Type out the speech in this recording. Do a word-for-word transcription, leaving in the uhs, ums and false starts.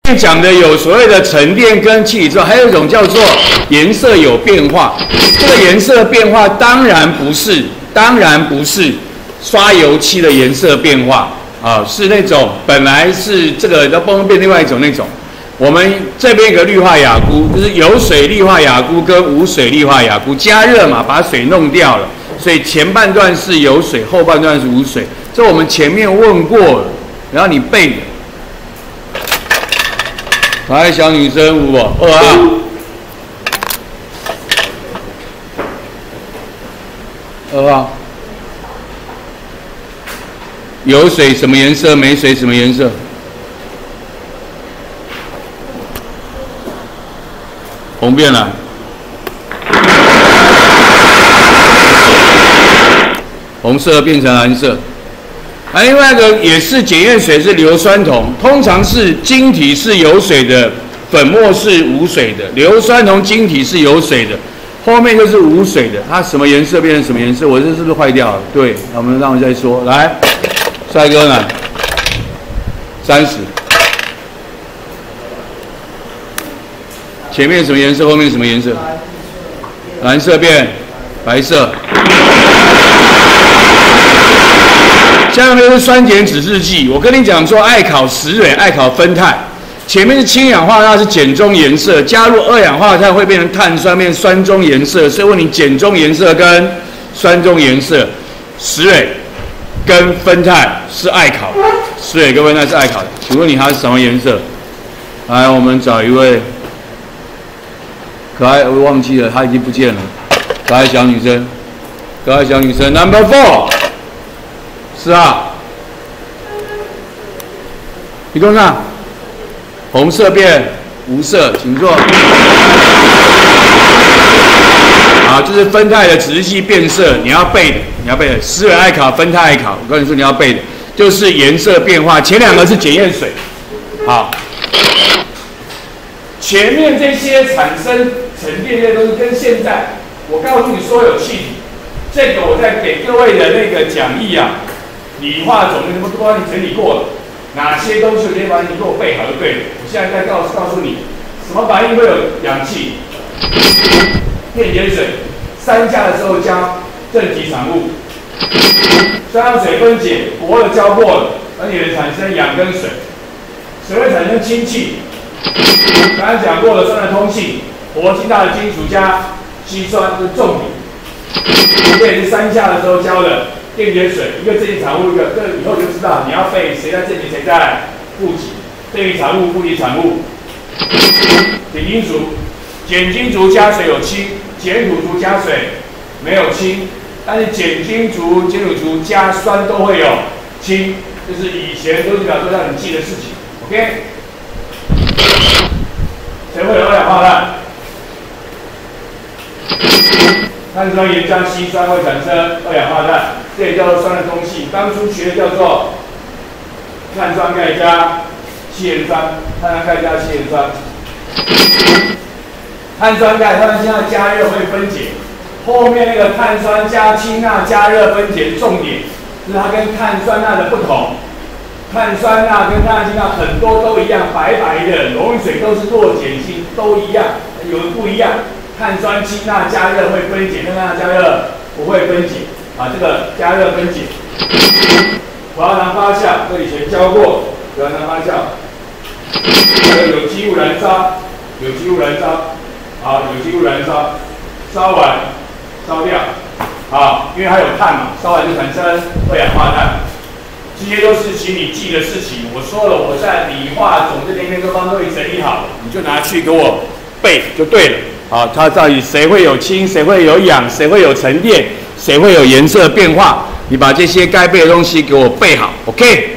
讲的有所谓的沉淀跟气体之后，还有一种叫做颜色有变化。这个颜色变化当然不是，当然不是刷油漆的颜色变化啊，是那种本来是这个要崩变另外一种那种。我们这边有个氯化亚钴，就是有水氯化亚钴跟无水氯化亚钴，加热嘛，把水弄掉了，所以前半段是有水，后半段是无水。这我们前面问过了，然后你背的。来，小女生五我二号，二号，有水什么颜色？没水什么颜色？红变蓝，红色变成蓝色。啊，另外一个也是检验水是硫酸铜，通常是晶体是有水的，粉末是无水的。硫酸铜晶体是有水的，后面就是无水的。它什么颜色变成什么颜色？我这是不是坏掉了？对，我们让我再说。来，帅哥呢？三十。前面什么颜色？后面什么颜色？蓝色变白色。下面是酸碱指示剂，我跟你讲说，爱考石蕊，爱考酚酞。前面是氢氧化钠是碱中颜色，加入二氧化碳会变成碳酸，变酸中颜色。所以问你碱中颜色跟酸中颜色，石蕊跟酚酞是爱考的，石蕊跟酚酞是爱考的。请问你它是什么颜色？来，我们找一位可爱，我忘记了，她已经不见了。可爱小女生，可爱小女生 ，Number Four。是啊，你跟上，红色变无色，请坐。好，这是酚酞的指示剂变色，你要背的，你要背的。石蕊爱考，酚酞爱考，我跟你说你要背的，就是颜色变化。前两个是检验水，好，前面这些产生沉淀这些东西跟现在，我告诉你说有气体，这个我在给各位的那个讲义啊。理化总那么都帮你整理过了，哪些东西我先把你给我背好就对了。我现在再告诉告诉你，什么反应会有氧气、电解水，三价的时候加正极产物，酸氧水分解，活了浇过了，而且产生氧跟水，水会产生氢气。刚才讲过了，酸的通气，活性大的金属加稀酸是重点，这也是三价的时候教的。电解水，一个正极产物，一个这以后就知道你要背谁在正极，谁在负极。正极产物、负极产物。碱金属，碱金属加水有氢，碱土族加水没有氢，但是碱金属、碱土族加酸都会有氢，这是以前都是表说让你记的事情。OK？ 谁会有二氧化碳？碳酸盐加稀酸会产生二氧化碳。这也叫做酸的通气，当初学的叫做碳酸钙加稀盐酸，碳酸钙加稀盐酸。碳酸钙、碳酸氢钠加热会分解，后面那个碳酸加氢钠加热分解的重点，就是它跟碳酸钠的不同。碳酸钠跟碳酸氢钠很多都一样，白白的，溶于水都是弱碱性，都一样，有的不一样。碳酸氢钠加热会分解，碳酸钠加热不会分解。啊，这个加热分解，葡萄糖发酵，这以前教过，葡萄糖发酵，还有有机物燃烧，有机物燃烧，好，有机物燃烧，烧完烧掉，好，因为它有碳嘛，烧完就产生二氧化碳，这些都是请你记的事情。我说了，我在理化总这里面都帮各位整理好了，你就拿去给我背就对了。好，它到底谁会有氢，谁会有氧，谁会有沉淀？谁会有颜色变化？你把这些该背的东西给我背好 ，OK？